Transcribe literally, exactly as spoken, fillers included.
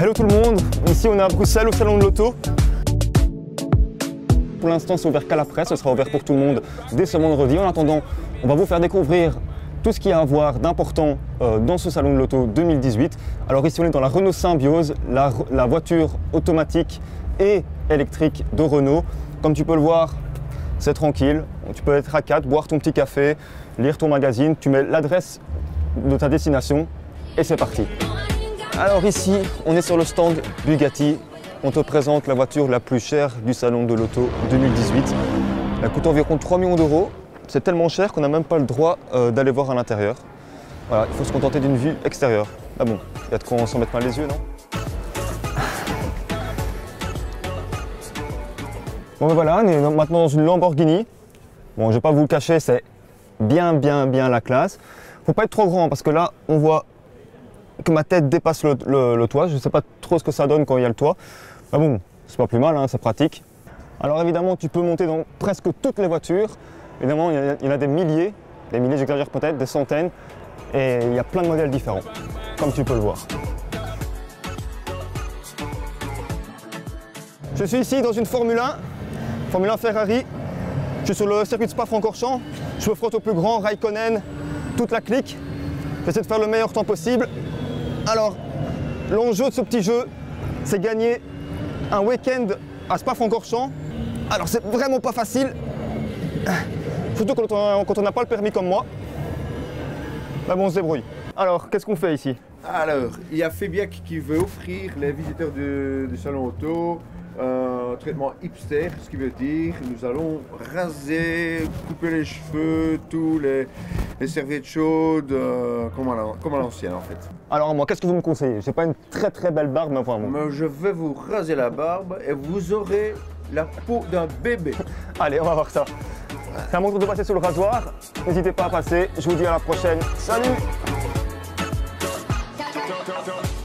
Hello tout le monde, ici on est à Bruxelles au salon de l'auto. Pour l'instant c'est ouvert qu'à l'après, ce sera ouvert pour tout le monde dès ce vendredi. En attendant, on va vous faire découvrir tout ce qu'il y a à voir d'important euh, dans ce salon de l'auto deux mille dix-huit. Alors ici on est dans la Renault Symbiose, la, la voiture automatique et électrique de Renault. Comme tu peux le voir, c'est tranquille, tu peux être à quatre, boire ton petit café, lire ton magazine, tu mets l'adresse de ta destination et c'est parti. Alors ici, on est sur le stand Bugatti. On te présente la voiture la plus chère du salon de l'auto deux mille dix-huit. Elle coûte environ trois millions d'euros. C'est tellement cher qu'on n'a même pas le droit euh, d'aller voir à l'intérieur. Voilà, il faut se contenter d'une vue extérieure. Ah bon, il y a de quoi s'en mettre plein les yeux, non? Bon ben voilà, on est maintenant dans une Lamborghini. Bon, je ne vais pas vous le cacher, c'est bien, bien, bien la classe. Faut pas être trop grand parce que là, on voit que ma tête dépasse le, le, le toit. Je ne sais pas trop ce que ça donne quand il y a le toit. Mais bon, c'est pas plus mal, hein, c'est pratique. Alors évidemment, tu peux monter dans presque toutes les voitures. Évidemment, il y, a, il y en a des milliers, des milliers, j'exagère peut-être, des centaines. Et il y a plein de modèles différents, comme tu peux le voir. Je suis ici dans une Formule un, Formule un Ferrari. Je suis sur le circuit de Spa-Francorchamps. Je me frotte au plus grand, Raikkonen, toute la clique. J'essaie de faire le meilleur temps possible. Alors, l'enjeu de ce petit jeu, c'est gagner un week-end à Spa-Francorchamps. Alors, c'est vraiment pas facile. Surtout quand on n'a pas le permis comme moi. Mais bon, on se débrouille. Alors, qu'est-ce qu'on fait ici? Alors, il y a Febiac qui veut offrir les visiteurs du, du salon auto un traitement hipster, ce qui veut dire nous allons raser, couper les cheveux, tous les, les serviettes chaudes, euh, comme à l'ancienne en fait. Alors moi, qu'est-ce que vous me conseillez? J'ai pas une très très belle barbe, mais enfin bon. Mais je vais vous raser la barbe et vous aurez la peau d'un bébé. Allez, on va voir ça. C'est à mon tour de passer sur le rasoir. N'hésitez pas à passer. Je vous dis à la prochaine. Salut!